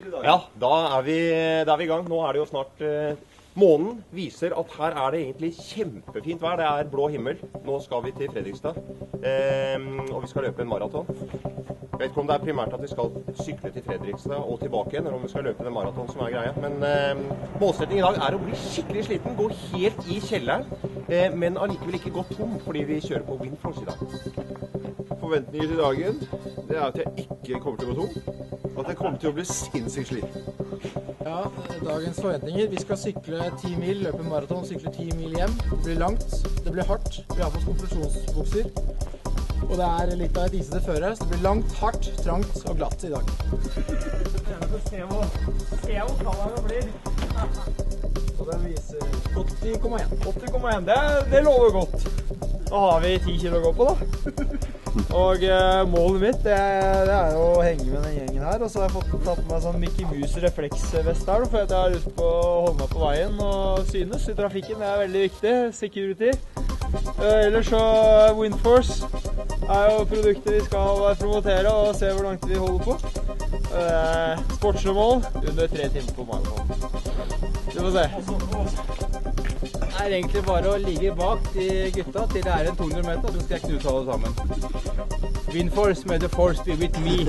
Ja, da er vi i gang. Nå er det jo snart månen viser at her er det egentlig kjempefint vær. Det er blå himmel. Nå skal vi til Fredrikstad, og vi skal løpe en maraton. Jeg vet ikke om det er primært at vi skal sykle til Fredrikstad og tilbake igjen, eller om vi skal løpe den maraton som er greia. Men målsetningen i dag er å bli skikkelig sliten, gå helt i kjelleren, men allikevel ikke gå tom, fordi vi kjører på Windforce i dag. Forventninger til dagen, det er at jeg ikke kommer til å gå tom, at jeg kommer til å bli sinnssykt sliten. Ja, dagens forventninger. Vi skal sykle 10 mil, løpe maraton, sykle 10 mil hjem. Det blir langt, det blir hardt. Vi har fått kompresjonsbukser. Og det er litt av et isete føre, så det blir langt, hardt, trangt og glatt i dag. Se hvor kald det blir. Og den viser 80,1. 80,1, det lover godt. Da har vi 10 kilo å gå på da. Og målet mitt det er å henge med den gjengen her, og så har jeg fått tatt med meg sånn Mickey Mouse refleksvest her, for jeg har lyst på å holde meg på veien og synes i trafikken. Det er veldig viktig, security. Ellers så Windforce er jo produktet vi skal promotere og se hvor langt vi holder på. Sportslige mål, under 3 timer på maraton. Vi får se. Det er egentlig bare å ligge bak de gutta til det er en 200 meter, så skal jeg knuse alle sammen. Windforce, may the force be with me.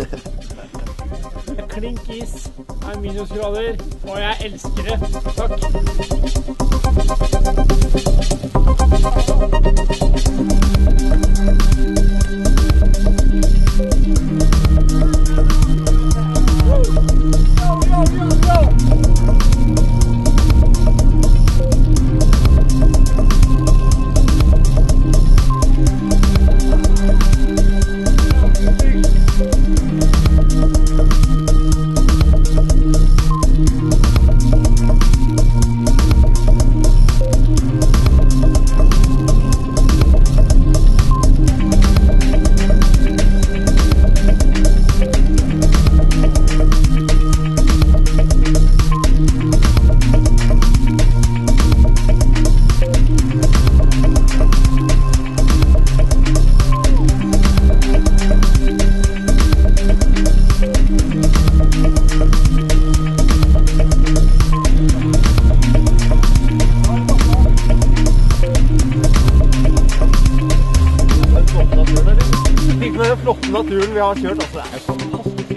Klink is, er minusgrader, og jeg elsker det. Takk. Flotte naturen vi har kjørt, altså det er jo fantastisk.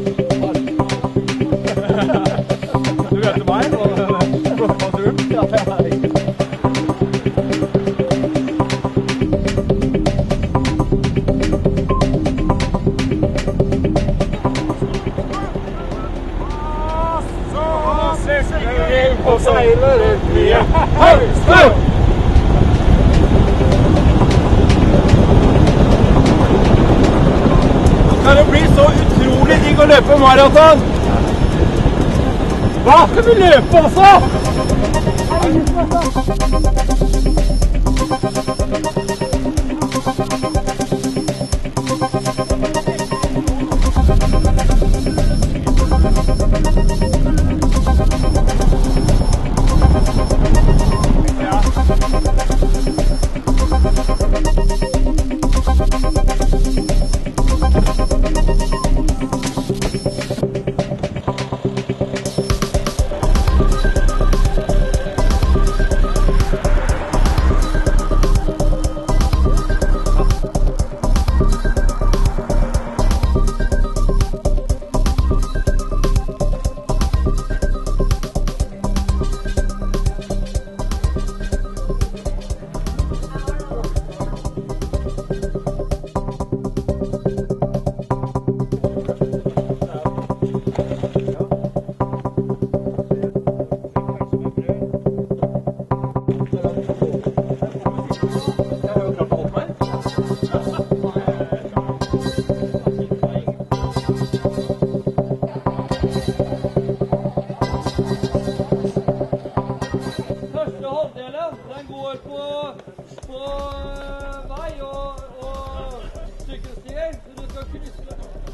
Du vet meg, flotte naturen? Ja, det er riktig. Så sykler vi på seiler ut mye. Hei, stå! Det blir så utrolig digg å løpe maraton. Hva skal vi løpe også? På vei og sykkelstier, så du skal krysse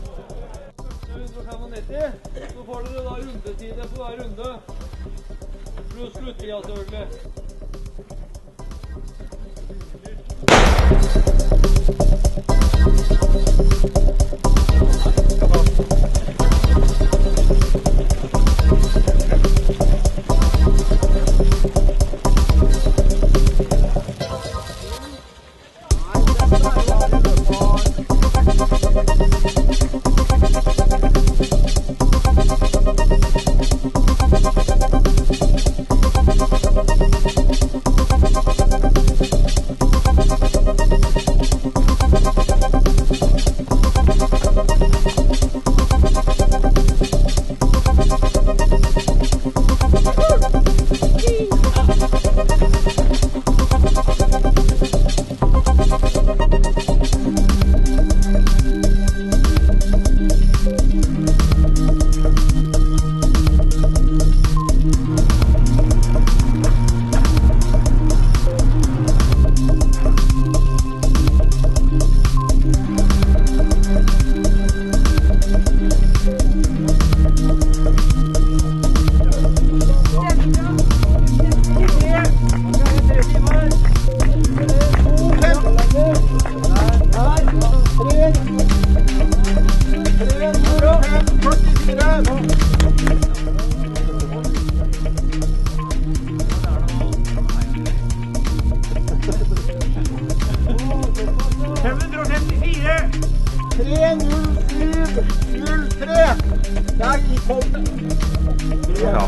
195, så får dere da rundetider på hver runde, pluss sluttida selvfølgelig. 3:07,03. Der gikk Holten. Ja.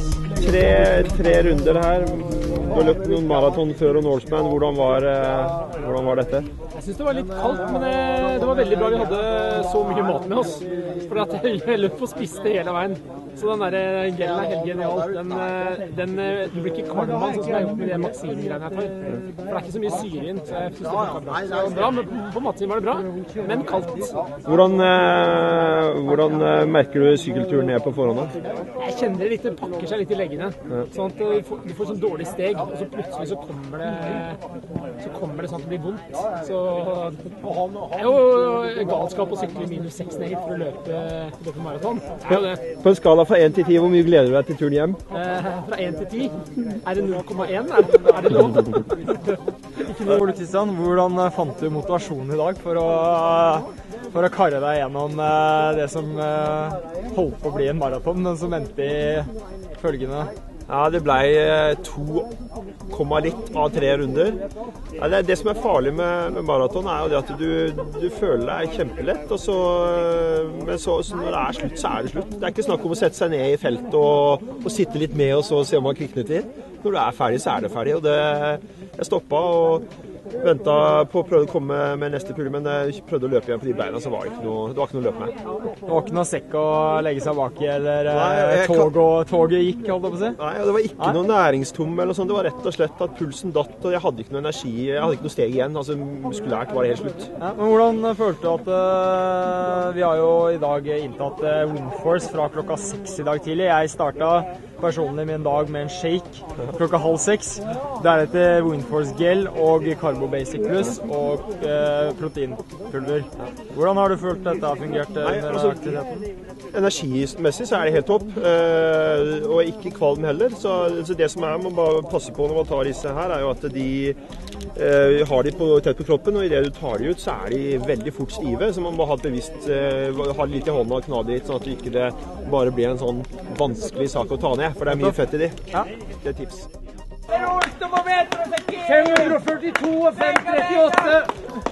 Tre runder her. Du har løpt noen maraton før og Norseman. Hvordan var dette? Jeg synes det var litt kaldt, men det var veldig bra vi hadde så mye mat med oss. For at jeg løp og spiste hele veien. Så den der gelen er helt genial. Du blir ikke kvalm av, sånn som jeg har gjort med det Maxim-greiene her før. For det er ikke så mye syre inn, så jeg synes det var bra. Så bra, men på matsiden var det bra, men kaldt. Hvordan merker du sykkelturen ned på forhånd da? Jeg kjenner det litt, det pakker seg litt i leggene. Sånn at du får sånn dårlig steg, og så plutselig så kommer det sånn at det blir vondt. Så det er jo galskap å sykle -6 ned for å løpe maraton. På en skala fra 1 til 10, hvor mye gleder du deg til turen hjem? Fra 1 til 10? Er det 0,1? Er det lov? Ole Kristian, hvordan fant du motivasjonen i dag for å karre deg gjennom det som holdt på å bli en maraton, men som endte i følgende? Ja, det ble 2, litt av 3 runder. Ja, det som er farlig med maraton er jo det at du føler deg kjempelett, men så når det er slutt, så er det slutt. Det er ikke snakk om å sette seg ned i feltet og sitte litt med og så se om man kvikner til. Når du er ferdig, så er det ferdig. Og jeg stoppet og ventet på å prøve å komme med neste pulje, men jeg prøvde å løpe igjen på de beina, så var det ikke noe å løpe med. Det var ikke noe sekk å legge seg bak i, eller toget gikk, holdt jeg på å si? Nei, det var ikke noe næringstom eller sånn. Det var rett og slett at pulsen datt, og jeg hadde ikke noe energi, jeg hadde ikke noe steg igjen. Altså, muskulært var det helt slutt. Ja, men hvordan følte du at vi har jo i dag inntatt Windforce fra klokka 6 i dag tidlig. Jeg startet personlig min dag med en shake klokka 5:30. Deretter Windforce Gel og Carbo Basic Plus og proteinpulver. Hvordan har du følt dette har fungert under aktiviteten? Energimessig så er det helt topp, og ikke kvalm heller. Så det som man bare passer på når man tar disse her, er jo at de har de tett på kroppen, og i det du tar de ut, så er de veldig fort stive. Så man må ha bevisst, ha litt i hånda og kna de litt, sånn at det ikke bare blir en sånn vanskelig sak å ta ned, for det er mye fett i de. Ja. Det er et tips. 542 og 538.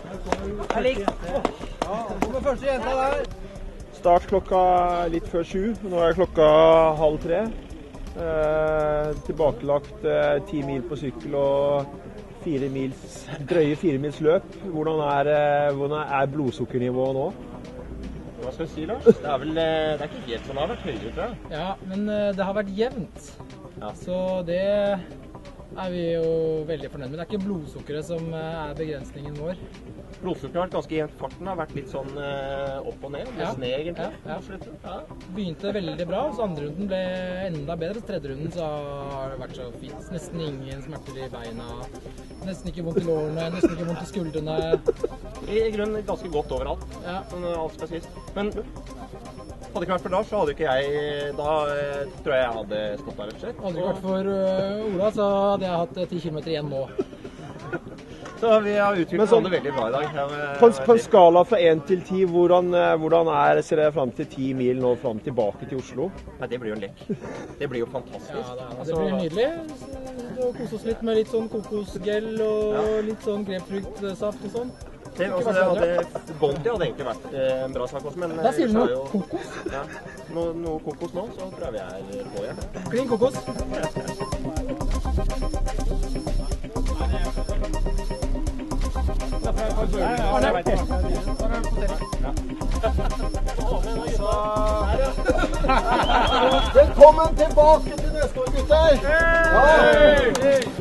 Kommer første jenta der. Start klokka litt før 7. Nå er klokka 2:30. Tilbakelagt 10 mil på sykkel og drøye 4 mils løp. Hvordan er blodsukkernivået nå? Hva skal jeg si, Lars? Det er ikke helt sånn det har vært høyere, tror jeg. Ja, men det har vært jevnt. Ja. Så det er vi jo veldig fornøyd med. Det er ikke blodsukkeret som er begrensningen vår. Blodsukkeret har vært ganske jevnt. Farten har vært litt sånn opp og ned. Litt ned, egentlig. Ja. Begynte veldig bra, så andre runden ble enda bedre. Så tredje runden så har det vært så fint. Nesten ingen smerter i beina. Nesten ikke vondt i lårene, nesten ikke vondt i skuldrene. I grunnen ganske godt overalt, sånn alt skal sies. Men hadde det ikke vært for Lars, så hadde ikke jeg, da tror jeg hadde stått der rett og slett. Hadde det ikke vært for Ola, så hadde jeg hatt 10 kilometer igjen nå. Så vi har utviklet det veldig bra i dag. På en skala fra 1 til 10, hvordan ser dere frem til 10 mil nå frem tilbake til Oslo? Nei, det blir jo en lek. Det blir jo fantastisk. Ja, det blir nydelig. Så kose oss litt med litt sånn kokosgel og litt sånn grepfruktsaft og sånn. Bounty hadde egentlig vært en bra sak også, men da sier du noe kokos? Ja, noe kokos nå, så tror jeg vi er på igjen. Klin kokos. Velkommen tilbake til Nøstad, gutter!